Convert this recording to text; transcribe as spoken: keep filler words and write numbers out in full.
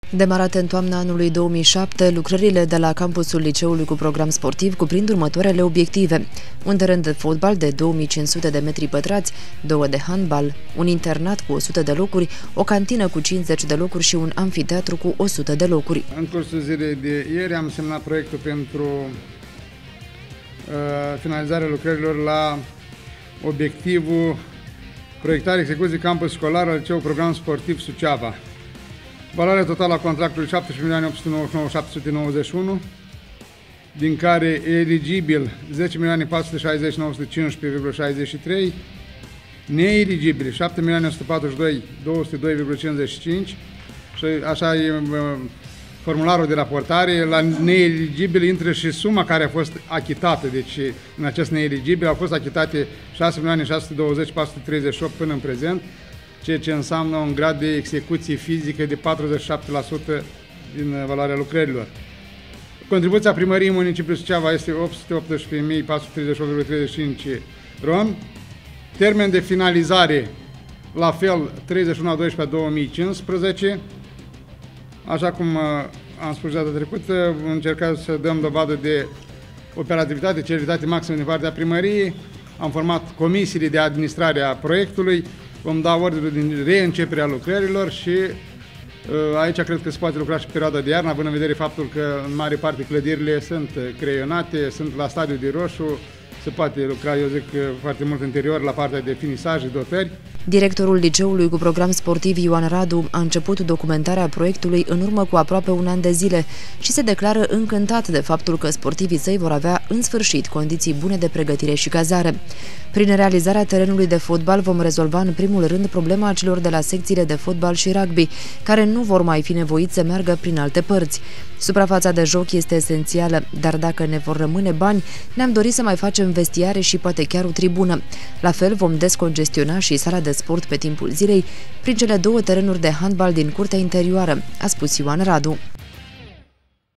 Demarate în toamna anului două mii șapte, lucrările de la campusul liceului cu program sportiv cuprind următoarele obiective: un teren de fotbal de două mii cinci sute de metri pătrați, două de handbal, un internat cu o sută de locuri, o cantină cu cincizeci de locuri și un amfiteatru cu o sută de locuri. În cursul zilei de ieri am semnat proiectul pentru uh, finalizarea lucrărilor la obiectivul proiectare execuție campus școlar al liceului program sportiv Suceava. Valoarea totală a contractului șaptesprezece milioane opt sute nouăzeci și nouă mii șapte sute nouăzeci și unu, din care eligibil zece milioane patru sute șaizeci mii nouă sute cincisprezece virgulă șaizeci și trei, neeligibili șapte milioane o sută patruzeci și doi mii două sute doi virgulă cincizeci și cinci și așa e formularul de raportare. La neeligibili intră și suma care a fost achitată, deci în acest neeligibil au fost achitate șase milioane șase sute douăzeci mii patru sute treizeci și opt până în prezent, ceea ce înseamnă un grad de execuție fizică de patruzeci și șapte la sută din valoarea lucrărilor. Contribuția primăriei municipiului Suceava este opt sute optsprezece mii patru sute treizeci și opt virgulă treizeci și cinci ron. Termen de finalizare, la fel, treizeci și unu a doisprezece a două mii cincisprezece. Așa cum am spus data trecută, încercăm să dăm dovadă de operativitate, celeritate maximă din partea primăriei. Am format comisiile de administrare a proiectului. Vom da ordine din reînceperea lucrărilor și aici cred că se poate lucra și pe perioada de iarnă, având în vedere faptul că în mare parte clădirile sunt creionate, sunt la stadiu de roșu, se poate lucra, eu zic, foarte mult interior la partea de finisaj și dotări. Directorul liceului cu program sportiv Ioan Radu a început documentarea proiectului în urmă cu aproape un an de zile și se declară încântat de faptul că sportivii săi vor avea în sfârșit condiții bune de pregătire și cazare. Prin realizarea terenului de fotbal vom rezolva în primul rând problema celor de la secțiile de fotbal și rugby, care nu vor mai fi nevoiți să meargă prin alte părți. Suprafața de joc este esențială, dar dacă ne vor rămâne bani, ne-am dorit să mai facem vestiare și poate chiar o tribună. La fel vom descongestiona și sala de sport pe timpul zilei prin cele două terenuri de handbal din curtea interioară, a spus Ioan Radu.